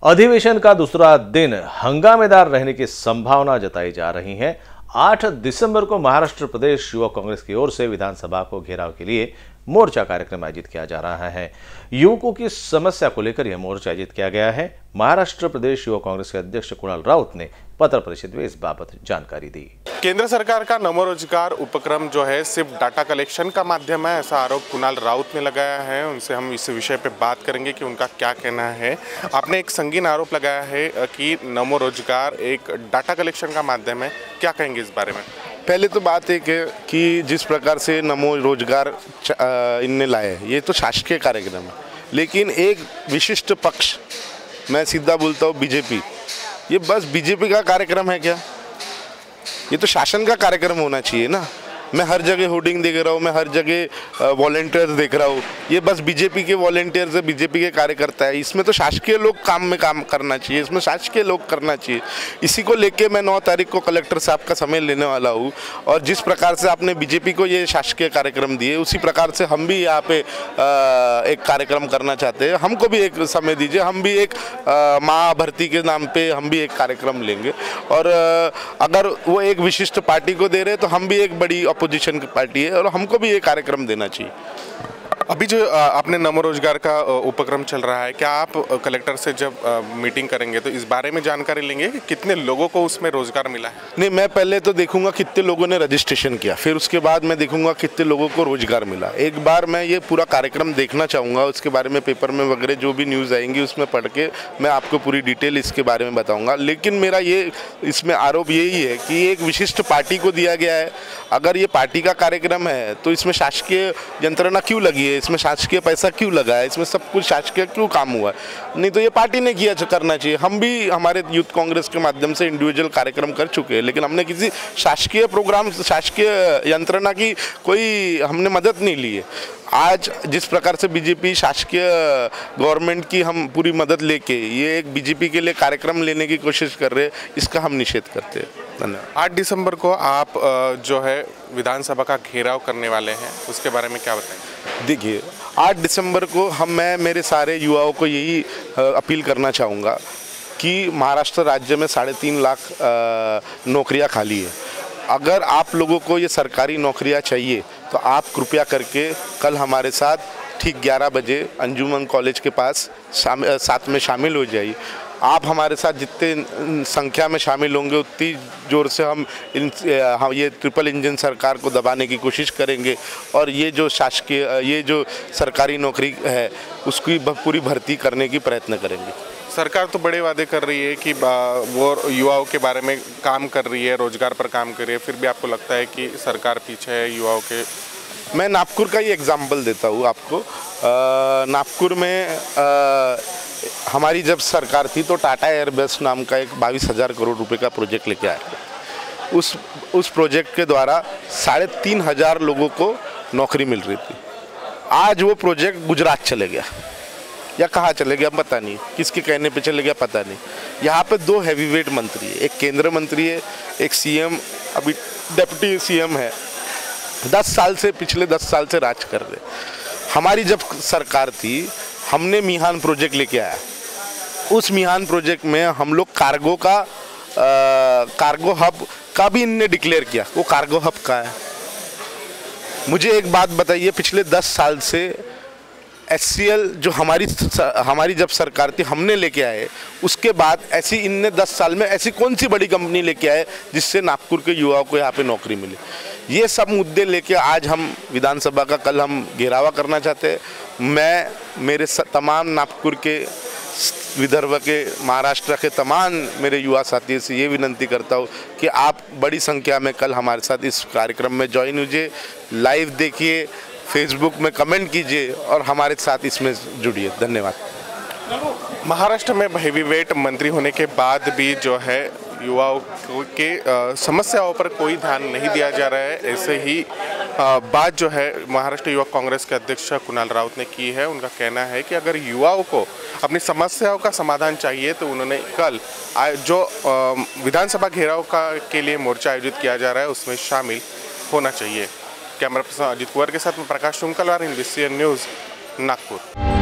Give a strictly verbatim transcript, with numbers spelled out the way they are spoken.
अधिवेशन का दूसरा दिन हंगामेदार रहने की संभावना जताई जा रही है। आठ दिसंबर को महाराष्ट्र प्रदेश युवा कांग्रेस की ओर से विधानसभा को घेराव के लिए मोर्चा कार्यक्रम आयोजित किया जा रहा है। युवकों की समस्या को लेकर यह मोर्चा आयोजित किया गया है। महाराष्ट्र प्रदेश युवा कांग्रेस के अध्यक्ष कुणाल राउत ने पत्र परिषद में इस बाबत जानकारी दी। केंद्र सरकार का नमो रोजगार उपक्रम जो है सिर्फ डाटा कलेक्शन का माध्यम है, ऐसा आरोप कुणाल राउत ने लगाया है। उनसे हम इस विषय पे बात करेंगे कि उनका क्या कहना है। आपने एक संगीन आरोप लगाया है कि नमो रोजगार एक डाटा कलेक्शन का माध्यम है, क्या कहेंगे इस बारे में? पहले तो बात एक है कि जिस प्रकार से नमो रोजगार इनने लाए, ये तो शासकीय कार्यक्रम है, लेकिन एक विशिष्ट पक्ष, मैं सीधा बोलता हूँ बीजेपी, ये बस बीजेपी का कार्यक्रम है क्या? ये तो शासन का कार्यक्रम होना चाहिए ना। मैं हर जगह होर्डिंग देख रहा हूँ, मैं हर जगह वॉलंटियर्स देख रहा हूँ, ये बस बीजेपी के वॉलंटियर्स है, बीजेपी के कार्यकर्ता है। इसमें तो शासकीय लोग काम में काम करना चाहिए, इसमें शासकीय लोग करना चाहिए। इसी को लेके मैं नौ तारीख को कलेक्टर साहब का समय लेने वाला हूँ, और जिस प्रकार से आपने बीजेपी को ये शासकीय कार्यक्रम दिए, उसी प्रकार से हम भी यहाँ पे एक कार्यक्रम करना चाहते हैं। हमको भी एक समय दीजिए, हम भी एक माँ भर्ती के नाम पे हम भी एक कार्यक्रम लेंगे, और अगर वो एक विशिष्ट पार्टी को दे रहे तो हम भी एक बड़ी अपोजिशन की पार्टी है और हमको भी ये कार्यक्रम देना चाहिए। अभी जो आपने नमो रोजगार का उपक्रम चल रहा है, क्या आप कलेक्टर से जब मीटिंग करेंगे तो इस बारे में जानकारी लेंगे कि कितने लोगों को उसमें रोजगार मिला है? नहीं, मैं पहले तो देखूंगा कितने लोगों ने रजिस्ट्रेशन किया, फिर उसके बाद मैं देखूंगा कितने लोगों को रोजगार मिला। एक बार मैं ये पूरा कार्यक्रम देखना चाहूँगा, उसके बारे में पेपर में वगैरह जो भी न्यूज़ आएंगी उसमें पढ़ के मैं आपको पूरी डिटेल इसके बारे में बताऊँगा। लेकिन मेरा ये इसमें आरोप यही है कि एक विशिष्ट पार्टी को दिया गया है। अगर ये पार्टी का कार्यक्रम है तो इसमें शासकीय यंत्रणा क्यों लगी है, इसमें शासकीय पैसा क्यों लगा है, इसमें सब कुछ शासकीय क्यों काम हुआ है? नहीं तो ये पार्टी ने किया करना चाहिए। हम भी हमारे यूथ कांग्रेस के माध्यम से इंडिविजुअल कार्यक्रम कर चुके हैं, लेकिन हमने किसी शासकीय प्रोग्राम, शासकीय यंत्रणा की कोई हमने मदद नहीं ली है। आज जिस प्रकार से बीजेपी शासकीय गवर्नमेंट की हम पूरी मदद लेके ये एक बीजेपी के लिए कार्यक्रम लेने की कोशिश कर रहे हैं, इसका हम निषेध करते हैं। धन्यवाद। आठ दिसंबर को आप जो है विधानसभा का घेराव करने वाले हैं, उसके बारे में क्या बताएंगे? देखिए, आठ दिसंबर को हम मैं मेरे सारे युवाओं को यही अपील करना चाहूँगा कि महाराष्ट्र राज्य में साढ़े तीन लाख नौकरियाँ खाली है। अगर आप लोगों को ये सरकारी नौकरियाँ चाहिए तो आप कृपया करके कल हमारे साथ ठीक ग्यारह बजे अंजुमन कॉलेज के पास साथ में शामिल हो जाइए। आप हमारे साथ जितने संख्या में शामिल होंगे उतनी ज़ोर से हम इन हम ये ट्रिपल इंजन सरकार को दबाने की कोशिश करेंगे, और ये जो शासकीय ये जो सरकारी नौकरी है उसकी पूरी भर्ती करने की प्रयत्न करेंगे। सरकार तो बड़े वादे कर रही है कि वो युवाओं के बारे में काम कर रही है, रोजगार पर काम कर रही है, फिर भी आपको लगता है कि सरकार पीछे है युवाओं के? मैं नागपुर का ही एग्जाम्पल देता हूँ आपको। आ, नागपुर में आ, हमारी जब सरकार थी तो टाटा एयरबस नाम का एक बाईस हज़ार करोड़ रुपए का प्रोजेक्ट लेके आए। उस उस प्रोजेक्ट के द्वारा साढ़े तीन हज़ार लोगों को नौकरी मिल रही थी। आज वो प्रोजेक्ट गुजरात चले गया या कहाँ चले गया पता नहीं, किसके कहने पे चले गया पता नहीं। यहाँ पे दो हैवीवेट मंत्री है, एक केंद्र मंत्री है, एक सीएम अभी डिप्टी सीएम है, दस साल से पिछले दस साल से राज कर रहे। हमारी जब सरकार थी हमने मिहान प्रोजेक्ट लेके आया। उस मिहान प्रोजेक्ट में हम लोग कार्गो का आ, कार्गो हब का भी इनने डिक्लेयर किया। वो कार्गो हब का है। मुझे एक बात बताइए, पिछले दस साल से एच सी एल जो हमारी हमारी जब सरकार थी हमने लेके आए, उसके बाद ऐसी इनने दस साल में ऐसी कौन सी बड़ी कंपनी लेके आए जिससे नागपुर के युवाओं को यहाँ पे नौकरी मिले? ये सब मुद्दे लेके आज हम विधानसभा का कल हम घेरावा करना चाहते हैं। मैं मेरे तमाम नागपुर के, विदर्भ के, महाराष्ट्र के तमाम मेरे युवा साथियों से ये विनती करता हूँ कि आप बड़ी संख्या में कल हमारे साथ इस कार्यक्रम में ज्वाइन कीजिए, लाइव देखिए, फेसबुक में कमेंट कीजिए और हमारे साथ इसमें जुड़िए। धन्यवाद। महाराष्ट्र में हैवीवेट मंत्री होने के बाद भी जो है युवाओं के समस्याओं पर कोई ध्यान नहीं दिया जा रहा है। ऐसे ही आ, बात जो है महाराष्ट्र युवा कांग्रेस के अध्यक्ष कुणाल राउत ने की है। उनका कहना है कि अगर युवाओं को अपनी समस्याओं का समाधान चाहिए तो उन्होंने कल जो विधानसभा घेराव का के लिए मोर्चा आयोजित किया जा रहा है उसमें शामिल होना चाहिए। कैमरा पर्सन अजित कुंवर के साथ में प्रकाश शुंकलवार, एनबीसी न्यूज़, नागपुर।